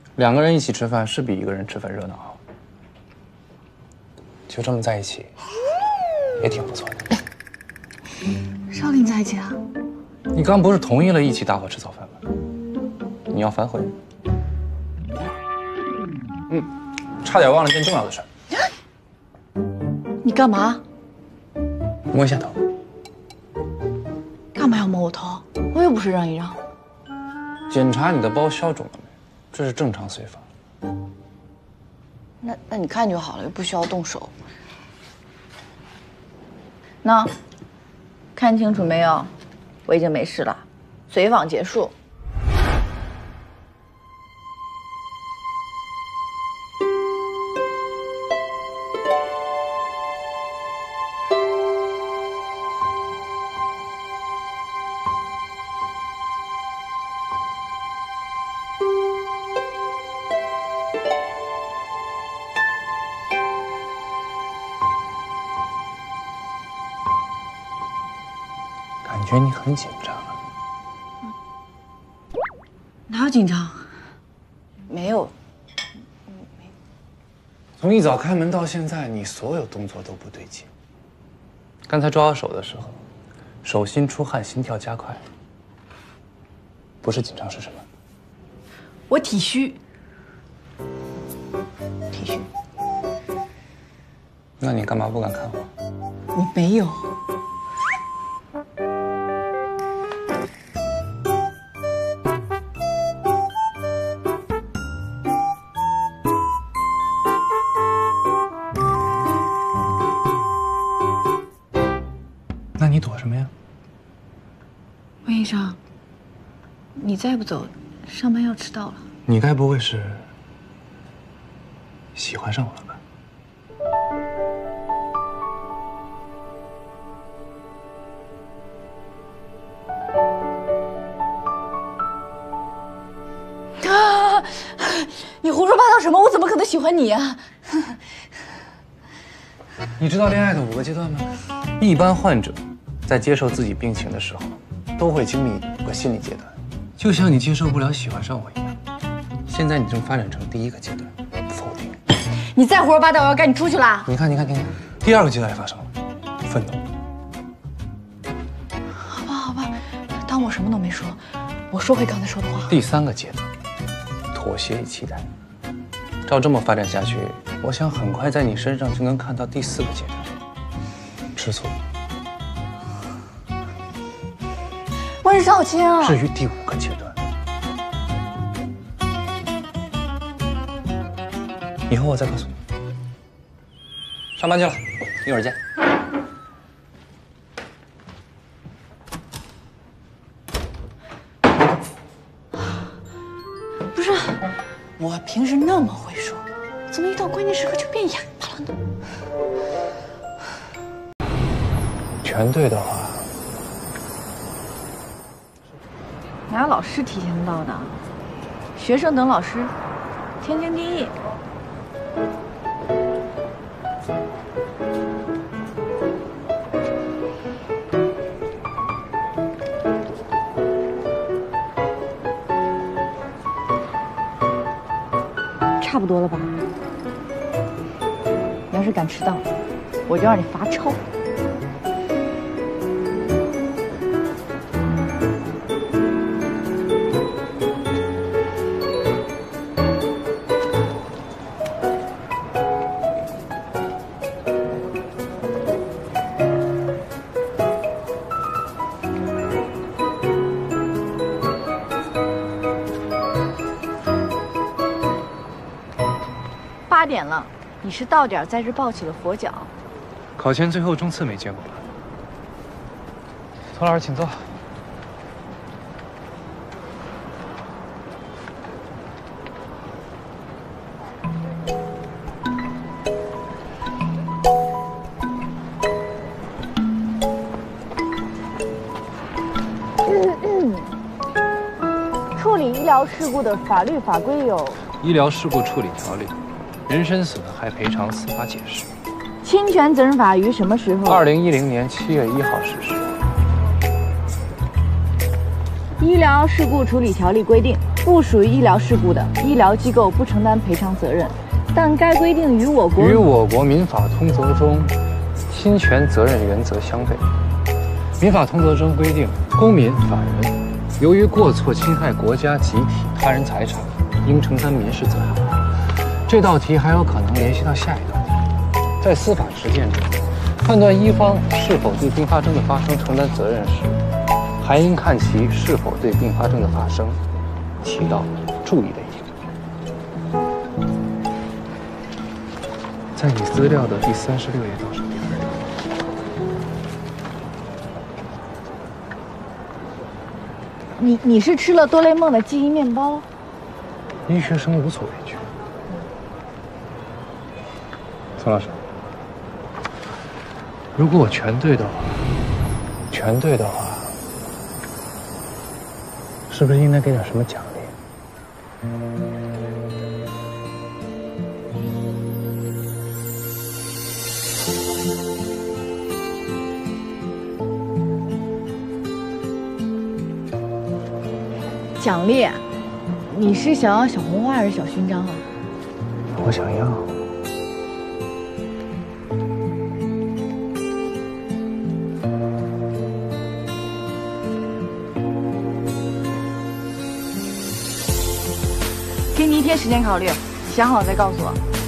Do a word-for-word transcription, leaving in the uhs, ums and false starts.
两个人一起吃饭是比一个人吃饭热闹。就这么在一起，也挺不错的。 谁要跟你在一起啊？ 你刚不是同意了一起大伙吃早饭吗？你要反悔？嗯，差点忘了件重要的事儿。 你干嘛？ 摸一下头。 干嘛要摸我头？我又不是让一让。 检查你的包消肿了没？这是正常随访。 那那你看就好了，又不需要动手。那，看清楚没有？我已经没事了，随访结束。 感觉你很紧张啊。 哪有紧张？没有。 从一早开门到现在，你所有动作都不对劲。刚才抓我手的时候，手心出汗，心跳加快。不是紧张是什么？ 我体虚。体虚。 那你干嘛不敢看我？ 你没有。 那你躲什么呀？ 温医生，你再不走，上班要迟到了。 你该不会是喜欢上我了吧？ 啊！你胡说八道什么？我怎么可能喜欢你呀？ 你知道恋爱的五个阶段吗？一般患者在接受自己病情的时候，都会经历五个心理阶段，就像你接受不了喜欢上我一样。现在你正发展成第一个阶段，否定。 你再胡说八道，我要赶你出去啦！ 你看，你看，你看，第二个阶段也发生了，愤怒。 好吧，好吧，当我什么都没说，我说回刚才说的话。 第三个阶段，妥协与期待。照这么发展下去，我想很快在你身上就能看到第四个阶段，吃醋。 温少卿啊！ 至于第五个阶段，以后我再告诉你。上班去了，一会儿见。 不是，我平时那么会说，怎么一到关键时刻就变哑巴了呢？ 全对的话， 哪有老师提前到的？学生等老师，天经地义。差不多了吧？你要是敢迟到，我就让你罚抄。八点了，你是到点在这抱起了佛脚。 考前最后冲刺没见过吧？曹老师，请坐。 处理医疗事故的法律法规有： 医疗事故处理条例、人身损害赔偿司法解释。 侵权责任法于什么时候？ 二零一零年七月一号实施。 医疗事故处理条例规定，不属于医疗事故的，医疗机构不承担赔偿责任。但该规定与我国与我国民法通则中侵权责任原则相悖。民法通则中规定，公民、法人由于过错侵害国家、集体、他人财产，应承担民事责任。这道题还有可能联系到下一道题。在司法实践中，判断一方是否对并发症的发生承担责任时，还应看其是否对并发症的发生起到注意的意义。在你资料的第三十六页倒数第二条。 你你是吃了多雷梦的记忆面包？ 医学生无所畏惧。宋老师，如果我全对的话，全对的话，是不是应该给点什么奖励？ 奖励？你是想要小红花还是小勋章啊？ 我想要。 给你一天时间考虑，想好了再告诉我。